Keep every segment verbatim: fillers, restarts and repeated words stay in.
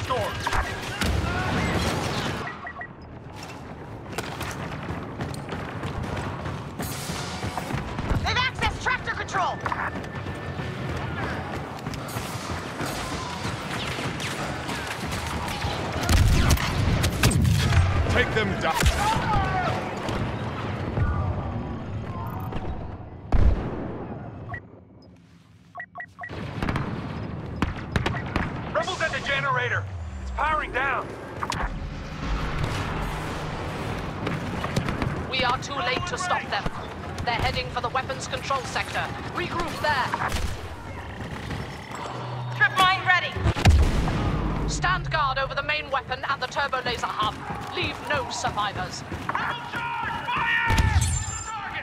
door. They've accessed tractor control. Take them down. Rebels at the generator. It's powering down. We are too late to stop them. They're heading for the weapons control sector. Regroup there. Trip mine ready. Stand guard over the main weapon and the turbo laser hub. Leave no survivors. Rebel charge! Fire! Target!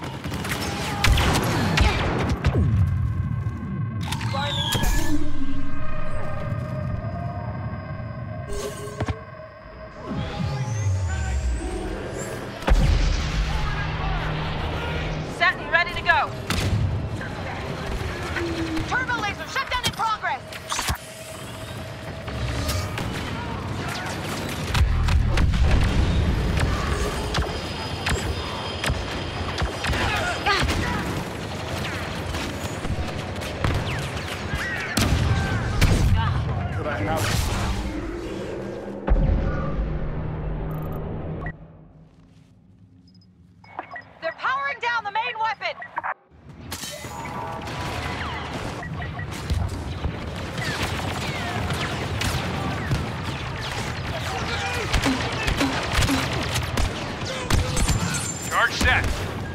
Set and ready to go. Turbo laser shutdown in progress. Could I have... They're powering down the main weapon. Charge set.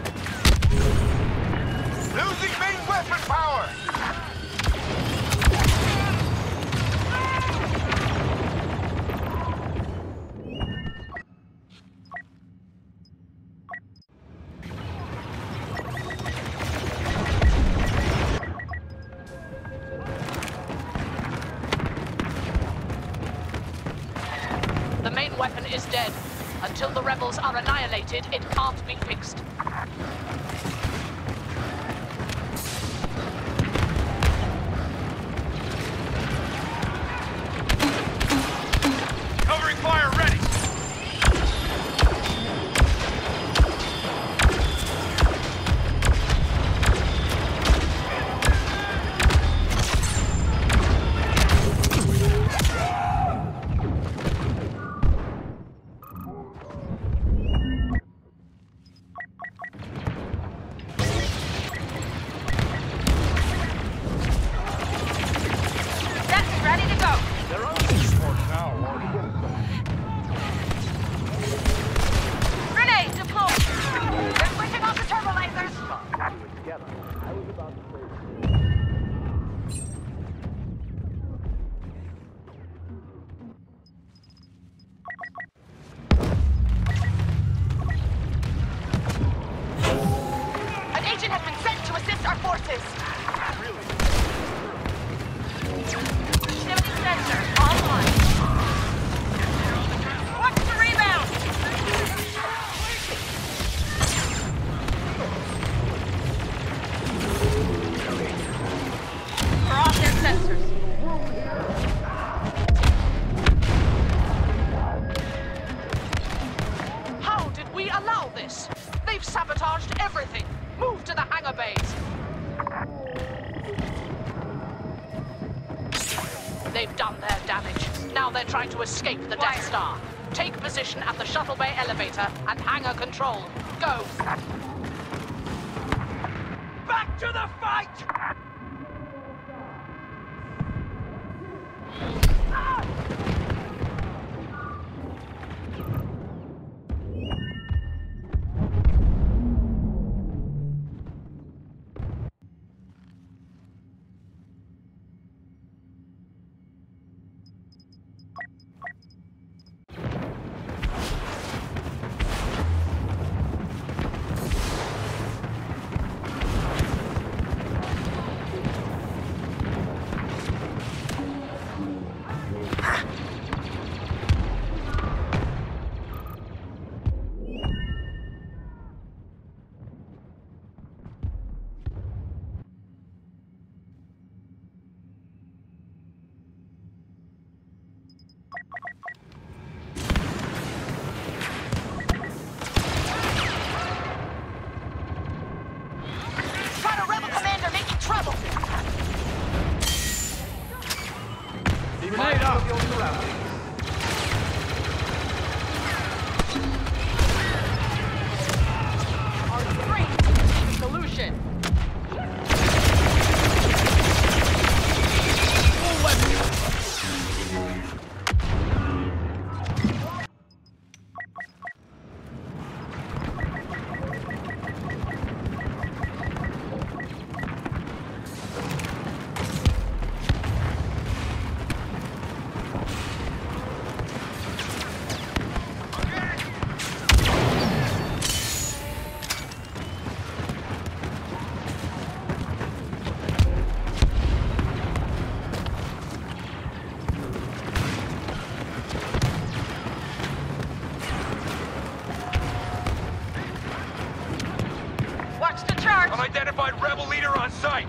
Losing main weapon power. The main weapon is dead. Until the rebels are annihilated, it can't be fixed. Covering fire ready. Set and ready to go. They're on the sport now. Grenade deployed. They're switching off the turbo lasers. An agent has been sent to assist our forces. Shifting sensor online. Watch the rebound. We're off their sensors. How did we allow this? They've sabotaged everything. Move to the hangar bays. They've done their damage. Now they're trying to escape the Death Star. Take position at the shuttle bay elevator and hangar control. Go. Back to the fight! Got a rebel commander making trouble! Grenade up! Great solution. Watch the charge! Unidentified rebel leader on site!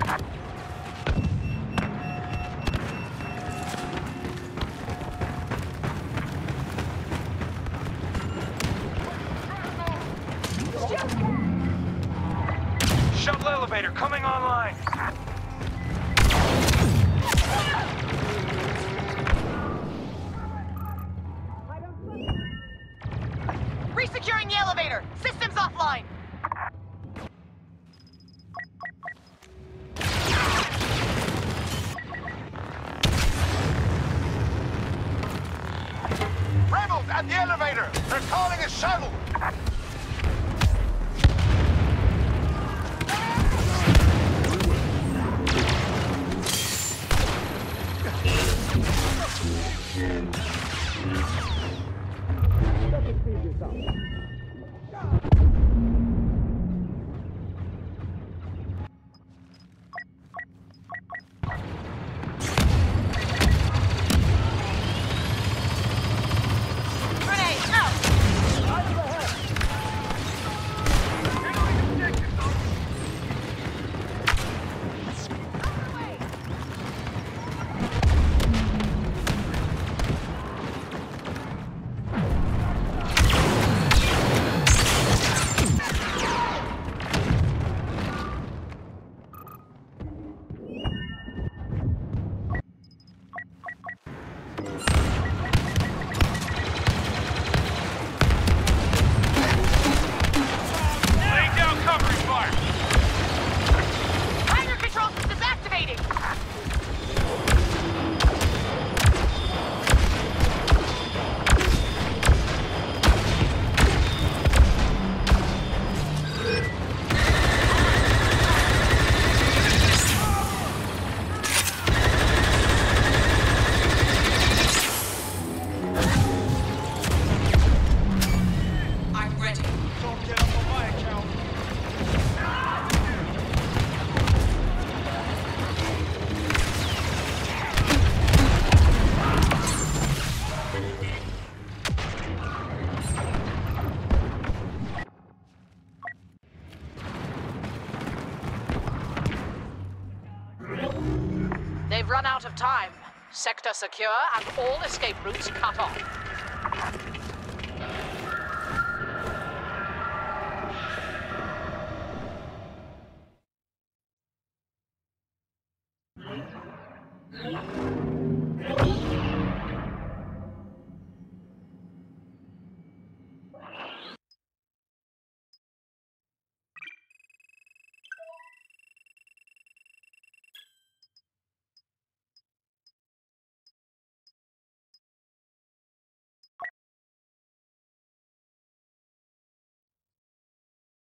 Shuttle elevator coming online! Resecuring the elevator! Systems offline! Rebels at the elevator! They're calling a shuttle! Grenade out! Laying down covering fire! Hangar control systems activating! I'm ready. Don't get up on my account! They've run out of time. Sector secure and all escape routes cut off.